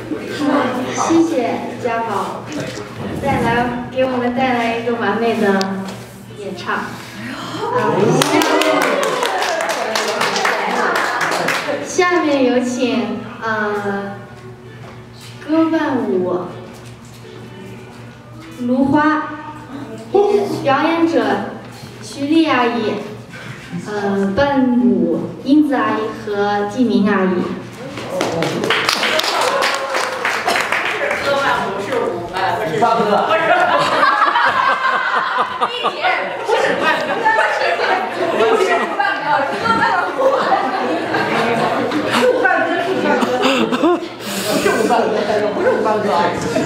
谢谢家宝给我们带来一个完美的演唱。下面有请歌伴舞芦花表演者徐丽阿姨，伴舞英子阿姨和季明阿姨。 歌伴舞是舞伴，不是唱歌。 一姐不是伴歌，不是舞伴歌，是歌伴舞。是舞伴歌，是舞伴歌，不是舞伴歌，不是舞伴歌。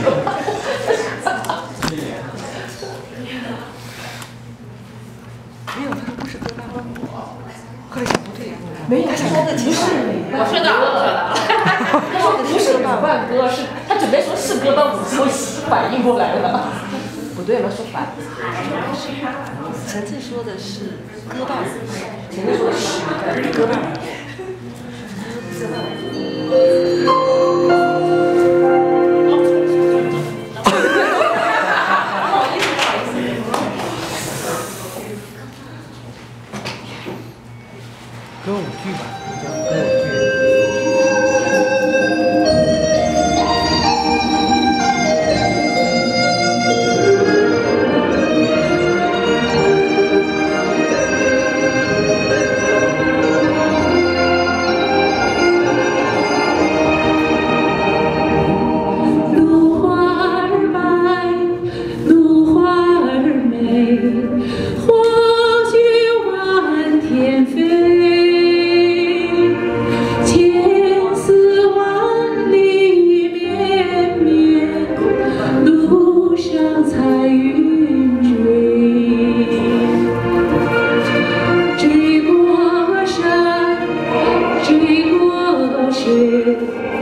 没有，他说不是歌伴舞。后来想不对，没有，他说的不是。 我说的，我说的。 他说的不是舞伴歌，是他准备说是歌伴舞，之后反应过来了。不对了，说反。陈静说的是歌伴舞，陈静说的是歌伴舞。 歌舞剧吧，叫歌舞剧。 追过山，追过水。